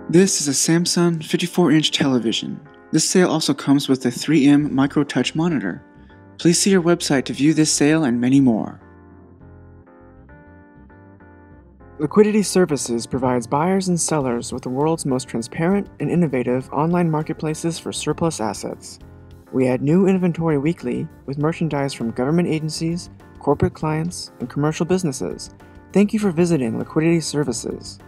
This is a Samsung 54-inch television. This sale also comes with a 3M MicroTouch monitor. Please see our website to view this sale and many more. Liquidity Services provides buyers and sellers with the world's most transparent and innovative online marketplaces for surplus assets. We add new inventory weekly with merchandise from government agencies, corporate clients, and commercial businesses. Thank you for visiting Liquidity Services.